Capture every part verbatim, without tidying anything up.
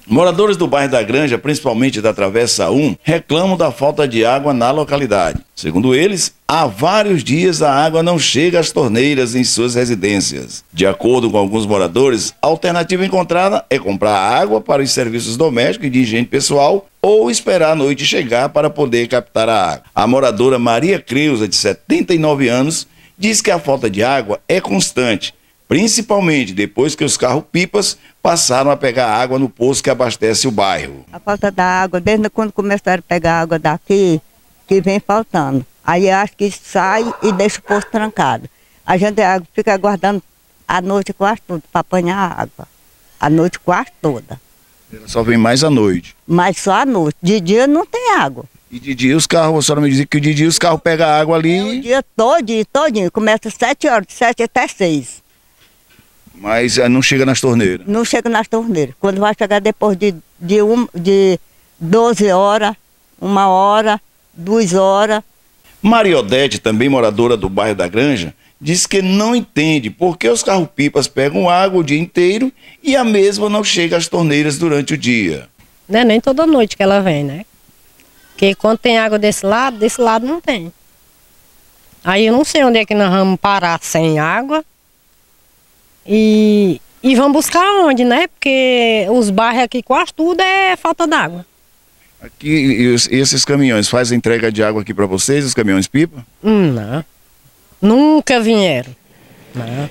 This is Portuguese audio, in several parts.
Moradores do bairro da Granja, principalmente da Travessa um, reclamam da falta de água na localidade. Segundo eles, há vários dias a água não chega às torneiras em suas residências. De acordo com alguns moradores, a alternativa encontrada é comprar água para os serviços domésticos e de higiene pessoal ou esperar a noite chegar para poder captar a água. A moradora Maria Creuza, de setenta e nove anos, diz que a falta de água é constante, principalmente depois que os carros-pipas passaram a pegar água no poço que abastece o bairro. A falta da água, desde quando começaram a pegar água daqui, que vem faltando. Aí acho que sai e deixa o poço trancado. A gente fica aguardando a noite quase toda para apanhar água. A noite quase toda. Ela só vem mais à noite. Mas só à noite. De dia não tem água. E de dia os carros, a senhora me dizia que de dia os carros pegam água ali... É o dia todinho, todinho. Começa às sete horas, de sete até seis. Mas não chega nas torneiras? Não chega nas torneiras. Quando vai chegar depois de, de, um, de doze horas, uma hora, duas horas. Maria Odete, também moradora do bairro da Granja, diz que não entende por que os carros-pipas pegam água o dia inteiro e a mesma não chega às torneiras durante o dia. Não é nem toda noite que ela vem, né? Porque quando tem água desse lado, desse lado não tem. Aí eu não sei onde é que nós vamos parar sem água. E, e vamos buscar onde, né? Porque os bairros aqui quase tudo é falta d'água. Aqui, e esses caminhões fazem entrega de água aqui para vocês, os caminhões-pipa? Hum, não. Nunca vieram. Não.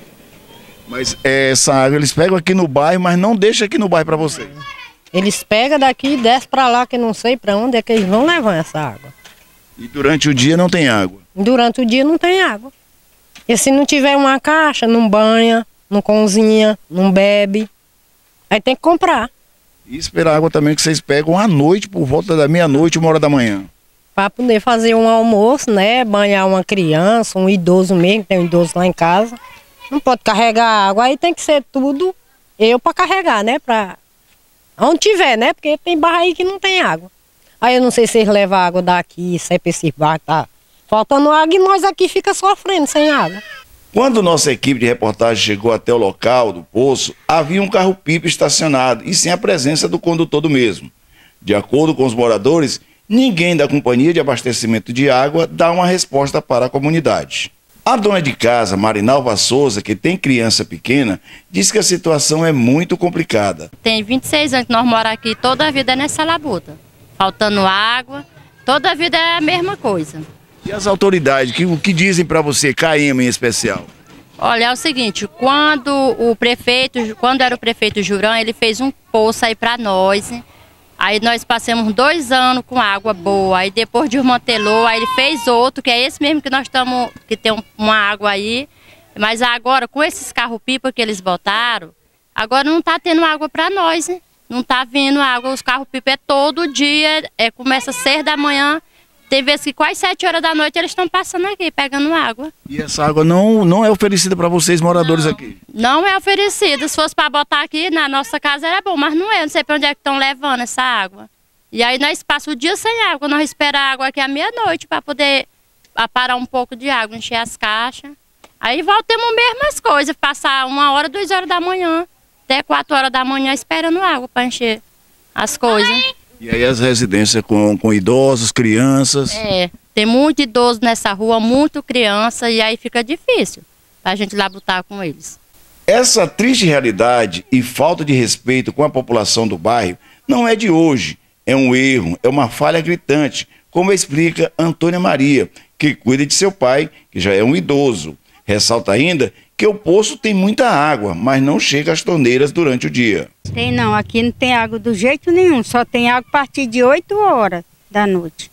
Mas essa água eles pegam aqui no bairro, mas não deixam aqui no bairro para vocês? Eles pegam daqui e descem para lá, que não sei para onde é que eles vão levar essa água. E durante o dia não tem água? Durante o dia não tem água. E se não tiver uma caixa, não banha, não cozinha, não bebe. Aí tem que comprar. E esperar água também que vocês pegam à noite, por volta da meia-noite, uma hora da manhã. Para poder fazer um almoço, né? Banhar uma criança, um idoso mesmo, tem um idoso lá em casa. Não pode carregar água, aí tem que ser tudo eu para carregar, né? Pra... Onde tiver, né? Porque tem bairro aí que não tem água. Aí eu não sei se eles levam água daqui, se é para esse bairro, tá faltando água e nós aqui fica sofrendo sem água. Quando nossa equipe de reportagem chegou até o local do poço, havia um carro-pipa estacionado e sem a presença do condutor do mesmo. De acordo com os moradores, ninguém da companhia de abastecimento de água dá uma resposta para a comunidade. A dona de casa, Marinalva Souza, que tem criança pequena, diz que a situação é muito complicada. Tem vinte e seis anos que nós moramos aqui, toda a vida é nessa labuta. Faltando água, toda a vida é a mesma coisa. E as autoridades, que, o que dizem para você, Caema em especial? Olha, é o seguinte, quando o prefeito, quando era o prefeito Jurã, ele fez um poço aí para nós. Aí nós passamos dois anos com água boa, aí depois desmantelou, aí ele fez outro, que é esse mesmo que nós estamos, que tem uma água aí. Mas agora, com esses carros-pipa que eles botaram, agora não está tendo água para nós, né? Não está vindo água, os carros-pipa é todo dia, é, começa às seis da manhã. Tem vezes que quase sete horas da noite eles estão passando aqui, pegando água. E essa água não, não é oferecida para vocês, moradores não, aqui? Não é oferecida. Se fosse para botar aqui na nossa casa era bom, mas não é. Não sei para onde é que estão levando essa água. E aí nós passamos o dia sem água. Nós esperamos a água aqui à meia-noite para poder parar um pouco de água, encher as caixas. Aí voltamos mesmas coisas, passar uma hora, duas horas da manhã, até quatro horas da manhã esperando água para encher as coisas. E aí as residências com, com idosos, crianças? É, tem muito idoso nessa rua, muito criança, e aí fica difícil para a gente lá botar com eles. Essa triste realidade e falta de respeito com a população do bairro não é de hoje. É um erro, é uma falha gritante, como explica Antônia Maria, que cuida de seu pai, que já é um idoso. Ressalta ainda que o poço tem muita água, mas não chega às torneiras durante o dia. Tem não, aqui não tem água do jeito nenhum, só tem água a partir de oito horas da noite.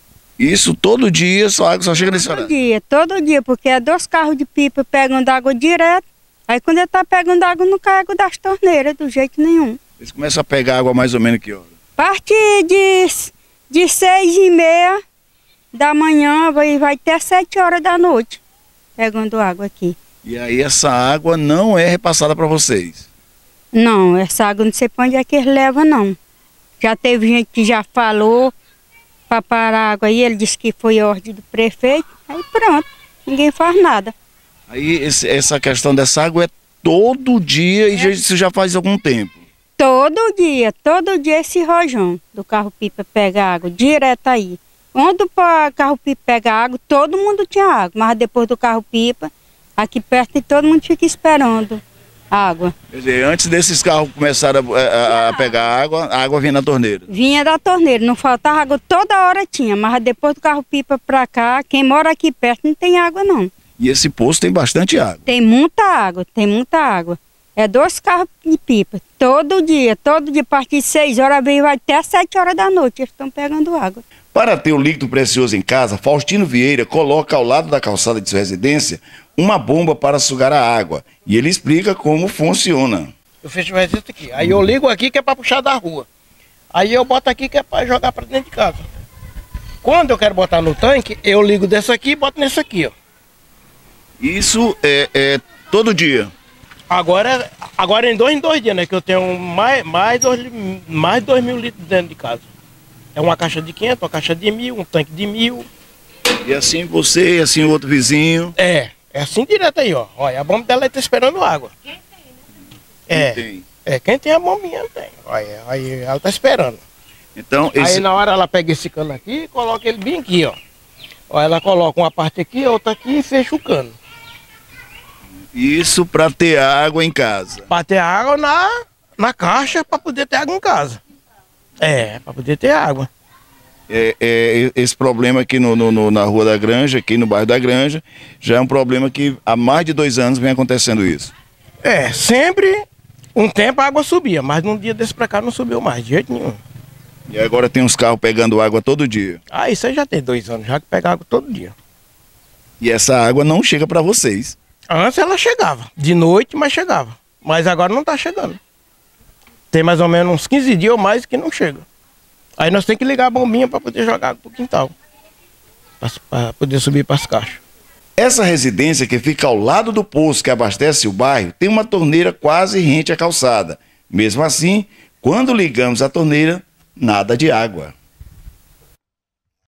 Isso todo dia, só água só chega nesse horário? Todo dia, todo dia, porque é dois carros de pipa pegam água direto, aí quando ele tá pegando água não cai água das torneiras do jeito nenhum. Eles começam a pegar água mais ou menos que hora? A partir de, de seis e meia da manhã vai, vai até sete horas da noite, pegando água aqui. E aí essa água não é repassada para vocês? Não, essa água não sei para onde é que eles levam, não. Já teve gente que já falou para parar a água aí, ele disse que foi ordem do prefeito, aí pronto, ninguém faz nada. Aí esse, essa questão dessa água é todo dia e é. já, isso já faz algum tempo? Todo dia, todo dia esse rojão do carro-pipa pega água, direto aí. Onde o carro-pipa pega água, todo mundo tinha água, mas depois do carro-pipa, aqui perto todo mundo fica esperando água. Quer dizer, antes desses carros começarem a, a, a pegar água, a água vinha na torneira? Vinha da torneira, não faltava água, toda hora tinha, mas depois do carro-pipa pra cá, quem mora aqui perto não tem água não. E esse poço tem bastante água? Tem muita água, tem muita água. É dois carros de pipa, todo dia, todo dia, a partir de seis horas, veio até sete horas da noite, eles estão pegando água. Para ter o líquido precioso em casa, Faustino Vieira coloca ao lado da calçada de sua residência uma bomba para sugar a água. E ele explica como funciona. Eu fecho o resistor aqui, aí eu ligo aqui que é para puxar da rua. Aí eu boto aqui que é para jogar para dentro de casa. Quando eu quero botar no tanque, eu ligo desse aqui e boto nesse aqui, ó. Isso é, é todo dia? Agora, agora em dois em dois dias, né? Que eu tenho mais, mais, dois, mais dois mil litros dentro de casa. É uma caixa de quinhentos, uma caixa de mil, um tanque de mil. E assim você, e assim o outro vizinho? É, é assim direto aí, ó. Olha, a bomba dela está esperando água. Quem tem, né? É, quem tem? É, quem tem a bombinha tem. Olha, aí ela está esperando. Então, esse... Aí na hora ela pega esse cano aqui e coloca ele bem aqui, ó. Ó, ela coloca uma parte aqui, outra aqui e fecha o cano. Isso para ter água em casa? Para ter água na, na caixa, para poder ter água em casa. É, para poder ter água. É, é, esse problema aqui no, no, na Rua da Granja, aqui no bairro da Granja, já é um problema que há mais de dois anos vem acontecendo isso. É, sempre um tempo a água subia, mas num dia desse para cá não subiu mais, de jeito nenhum. E agora tem uns carros pegando água todo dia? Ah, isso aí já tem dois anos, já que pega água todo dia. E essa água não chega para vocês? Antes ela chegava, de noite, mas chegava. Mas agora não está chegando. Tem mais ou menos uns quinze dias ou mais que não chega. Aí nós temos que ligar a bombinha para poder jogar água pro quintal. Para poder subir para as caixas. Essa residência que fica ao lado do poço que abastece o bairro tem uma torneira quase rente à calçada. Mesmo assim, quando ligamos a torneira, nada de água.